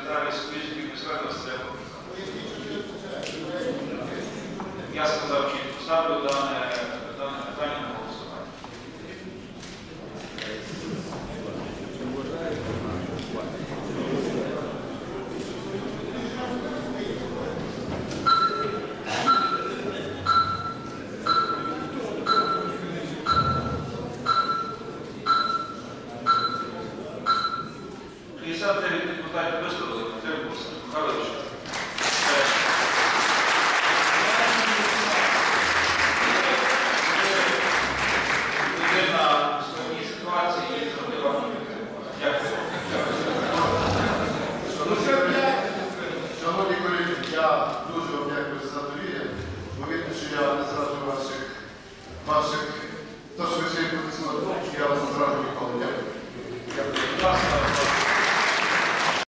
Віталій Сковицький, міська Степа. Я сказав, чи поставлю дане питання на голосування. Депутатів виступили